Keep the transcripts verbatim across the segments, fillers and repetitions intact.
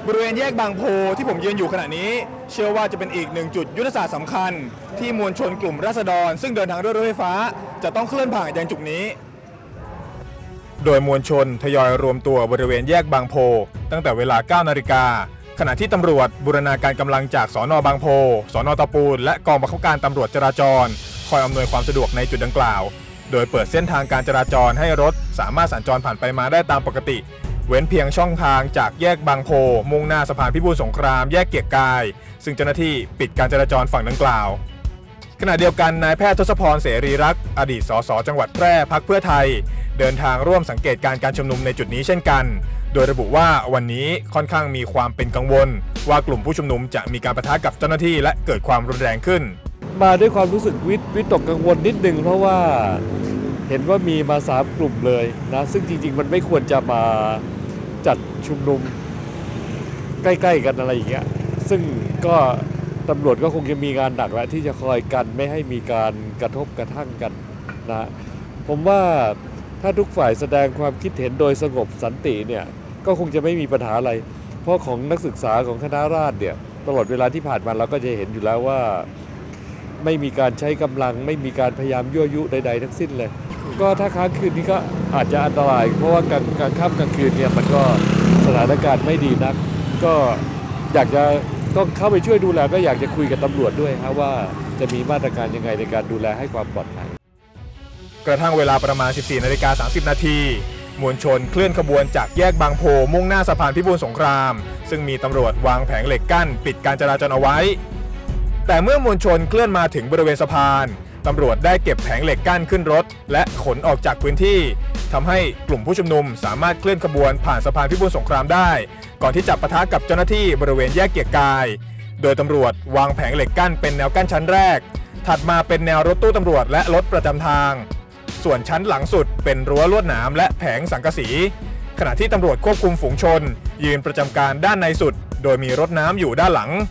บริเวณแยกบางโพที่ผมยืนอยู่ขณะนี้เชื่อว่าจะเป็นอีกหนึ่งจุดยุทธศาสตร์สำคัญที่มวลชนกลุ่มราษฎรซึ่งเดินทางด้วยรถไฟฟ้าจะต้องเคลื่อนผ่านยังจุดนี้โดยมวลชนทยอยรวมตัวบริเวณแยกบางโพตั้งแต่เวลา เก้านาฬิกาขณะที่ตำรวจบูรณาการกำลังจากสน.บางโพสน.ตะปูนและกองบังคับการตำรวจจราจรคอยอำนวยความสะดวกในจุดดังกล่าวโดยเปิดเส้นทางการจราจรให้รถสามารถสัญจรผ่านไปมาได้ตามปกติเว้นเพียงช่องทางจากแยกบางโพมุ่งหน้าสะพานพิบูลสงครามแยกเกียรติกายซึ่งเจ้าหน้าที่ปิดการจราจรฝั่งดังกล่าวขณะเดียวกันนายแพทย์ทศพรเสรีรักษ์อดีตสสจังหวัดแพร่พรรคเพื่อไทยเดินทางร่วมสังเกตการการชุมนุมในจุดนี้เช่นกันโดยระบุว่าวันนี้ค่อนข้างมีความเป็นกังวลว่ากลุ่มผู้ชุมนุมจะมีการปะทะกับเจ้าหน้าที่และเกิดความรุนแรงขึ้นมาด้วยความรู้สึกวิตวิตกกังวลนิดนึงเพราะว่าเห็นว่ามีมาสามกลุ่มเลยนะซึ่งจริงๆมันไม่ควรจะมาจัดชุมนุมใกล้ๆกันอะไรอย่างเงี้ยซึ่งก็ตำรวจก็คงจะมีงานหนักแล้วที่จะคอยกันไม่ให้มีการกระทบกระทั่งกันนะผมว่าถ้าทุกฝ่ายแสดงความคิดเห็นโดยสงบสันติเนี่ยก็คงจะไม่มีปัญหาอะไรเพราะของนักศึกษาของคณะราษฎรเนี่ยตลอดเวลาที่ผ่านมาเราก็จะเห็นอยู่แล้วว่าไม่มีการใช้กำลังไม่มีการพยายามยั่วยุใดๆทั้งสิ้นเลยก็ถ้าค้างคืนนี้ก็อาจจะอันตรายเพราะว่ากลางกลางค่ำกลางคืนเนี่ยมันก็สถานการณ์ไม่ดีนักก็อยากจะต้องเข้าไปช่วยดูแลก็อยากจะคุยกับตำรวจด้วยครับว่าจะมีมาตรการยังไงในการดูแลให้ความปลอดภัยกระทั่งเวลาประมาณ สิบสี่นาฬิกาสามสิบนาทีมวลชนเคลื่อนขบวนจากแยกบางโพมุ่งหน้าสะพานพิบูลสงครามซึ่งมีตำรวจวางแผงเหล็กกั้นปิดการจราจรเอาไว้แต่เมื่อมวลชนเคลื่อนมาถึงบริเวณสะพานตำรวจได้เก็บแผงเหล็กกั้นขึ้นรถและขนออกจากพื้นที่ทำให้กลุ่มผู้ชุมนุมสามารถเคลื่อนขบวนผ่านสะพานพิบูลสงครามได้ก่อนที่จะปะทะกับเจ้าหน้าที่บริเวณแยกเกียรติกายโดยตำรวจวางแผงเหล็กกั้นเป็นแนวกั้นชั้นแรกถัดมาเป็นแนวรถตู้ตำรวจและรถประจำทางส่วนชั้นหลังสุดเป็นรั้วลวดหนามและแผงสังกะสีขณะที่ตำรวจควบคุมฝูงชนยืนประจำการด้านในสุดโดยมีรถน้ำอยู่ด้านหลัง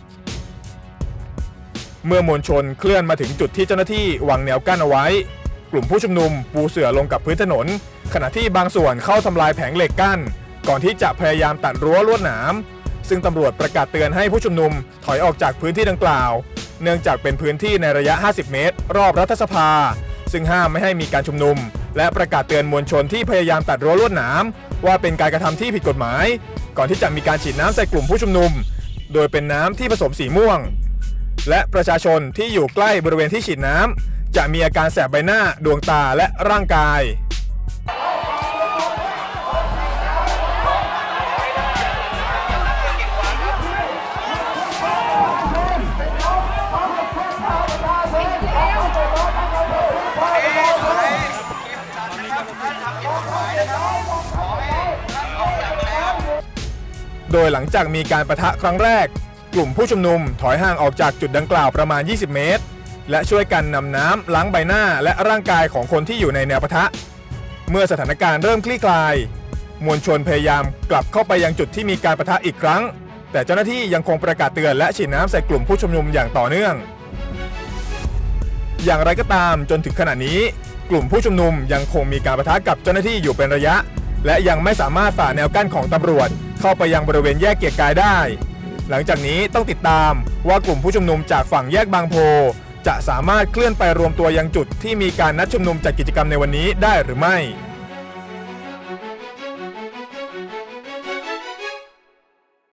เมื่อมวลชนเคลื่อนมาถึงจุดที่เจ้าหน้าที่วางแนวกั้นเอาไว้กลุ่มผู้ชุมนุมปูเสื่อลงกับพื้นถนนขณะที่บางส่วนเข้าทำลายแผงเหล็กกั้นก่อนที่จะพยายามตัดรั้วลวดหนามซึ่งตำรวจประกาศเตือนให้ผู้ชุมนุมถอยออกจากพื้นที่ดังกล่าวเนื่องจากเป็นพื้นที่ในระยะห้าสิบเมตรรอบรัฐสภาซึ่งห้ามไม่ให้มีการชุมนุมและประกาศเตือนมวลชนที่พยายามตัดรั้วลวดหนามว่าเป็นการกระทำที่ผิดกฎหมายก่อนที่จะมีการฉีดน้ำใส่กลุ่มผู้ชุมนุมโดยเป็นน้ำที่ผสมสีม่วงและประชาชนที่อยู่ใกล้บริเวณที่ฉีดน้ำจะมีอาการแสบใบหน้าดวงตาและร่างกายโดยหลังจากมีการปะทะครั้งแรกกลุ่มผู้ชุมนุมถอยห่างออกจากจุดดังกล่าวประมาณยี่สิบเมตรและช่วยกันนำน้ำล้างใบหน้าและร่างกายของคนที่อยู่ในแนวปะทะเมื่อสถานการณ์เริ่มคลี่คลายมวลชนพยายามกลับเข้าไปยังจุดที่มีการปะทะอีกครั้งแต่เจ้าหน้าที่ยังคงประกาศเตือนและฉีดน้ำใส่กลุ่มผู้ชุมนุมอย่างต่อเนื่องอย่างไรก็ตามจนถึงขณะนี้กลุ่มผู้ชุมนุมยังคงมีการปะทะกับเจ้าหน้าที่อยู่เป็นระยะและยังไม่สามารถฝ่าแนวกั้นของตำรวจเข้าไปยังบริเวณแยกเกียรติกายได้หลังจากนี้ต้องติดตามว่ากลุ่มผู้ชุมนุมจากฝั่งแยกบางโพจะสามารถเคลื่อนไปรวมตัวยังจุดที่มีการนัดชุมนุมจัดกิจกรรมในวันนี้ได้หรือไม่